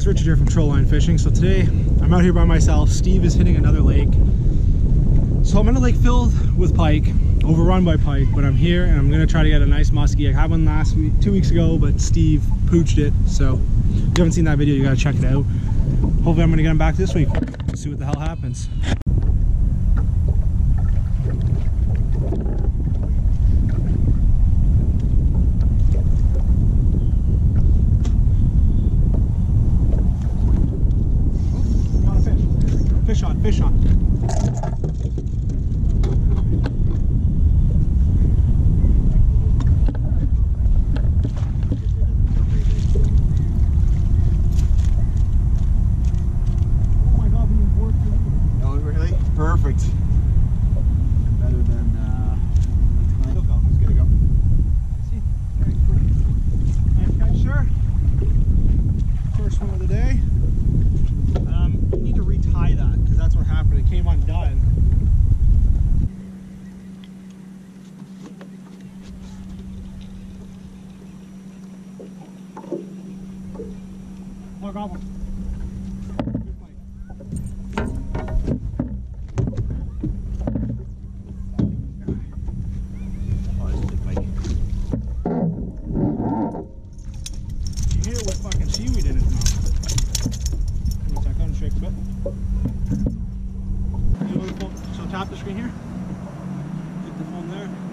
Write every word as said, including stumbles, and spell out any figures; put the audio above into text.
Richard here from Trollline Fishing. So today I'm out here by myself. Steve is hitting another lake. So I'm in a lake filled with pike, overrun by pike, but I'm here and I'm gonna try to get a nice muskie. I had one last week, two weeks ago, but Steve pooched it. So if you haven't seen that video, you gotta check it out. Hopefully I'm gonna get him back this week. See what the hell happens. Fish on, fish on. Oh my God, being bored too. Oh, really? Perfect. Better than, uh, He'll go, he's gonna go. See? Very cool. Nice catch, sir. First one of the day. Um, we need to retie that because that's what happened. It came undone. Oh, gobble. Good bite. oh, this is a big pike. You hit it with fucking seaweed in its mouth. One sec, I'm shake a bit. You know the phone, so tap the screen here. Hit the phone there.